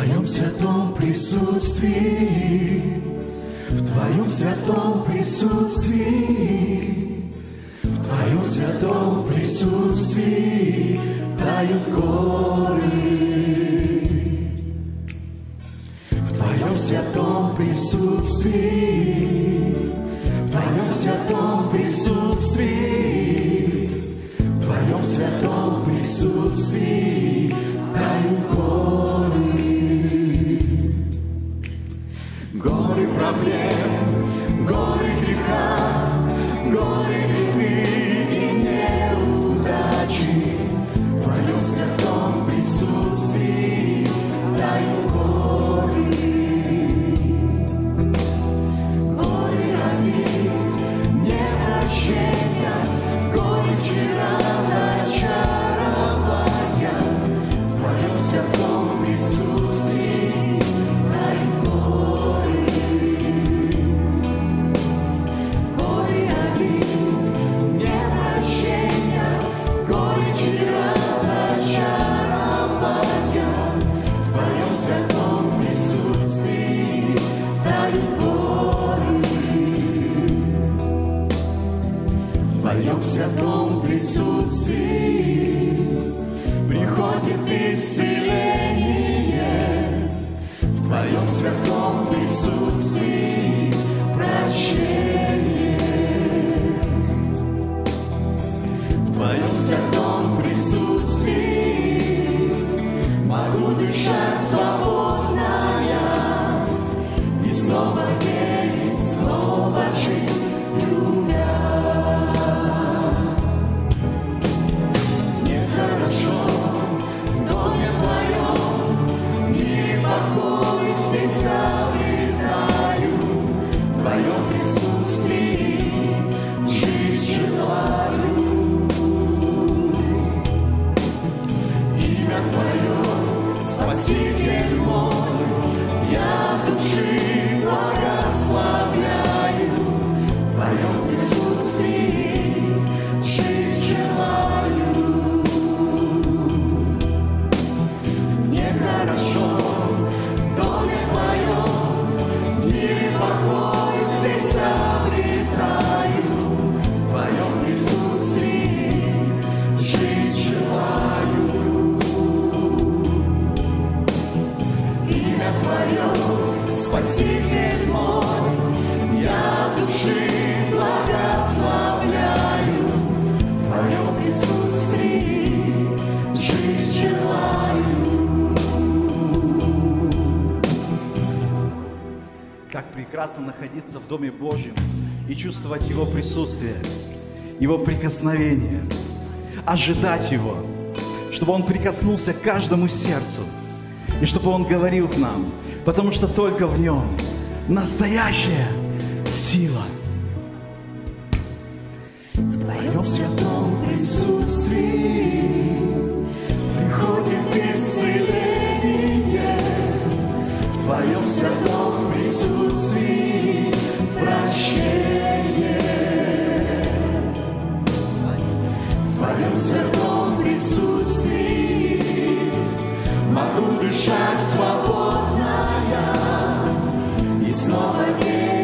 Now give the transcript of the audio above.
Твоем святом присутствии, в Твоем святом присутствии, в Твоем святом присутствии тают горы. В Твоем святом присутствии, в Твоем святом присутствии, в Твоем святом присутствии тают горы. Горы проблем, горы греха, горы вины и неудачи. В Твоем святом присутствии тают горы. Горы обид, непрощения, горечи разочарования. В Твоем святом присутствии тают горы. Горы обид, непрощения, горечи разочарования. В Твоем святом присутствии тают горы. В Твоем святом присутствии приходит исцеление. В Твоем святом присутствии прощение. В Твоем святом присутствии могу дышать свободно я и снова верить, снова жить, любя. Мне хорошо в доме Твоем, в мире покой здесь обретаю. В Твоем присутствии жить желаю. Имя Твое, Спаситель мой, я души благословляю. В Твоем присутствии жить желаю. Мне хорошо в доме Твоем, в мире покой здесь обретаю. В Твоем присутствии жить желаю. Имя Твое, Спаситель мой, я души благословляю. В Твоем присутствии жить желаю. Как прекрасно находиться в Доме Божьем и чувствовать Его присутствие, Его прикосновение, ожидать Его, чтобы Он прикоснулся к каждому сердцу и чтобы Он говорил к нам, потому что только в Нем настоящая сила. В Твоем святом присутствии приходит исцеление. В Твоем святом присутствии прощение. В Твоем святом присутствии могу дышать свободно я и снова верить.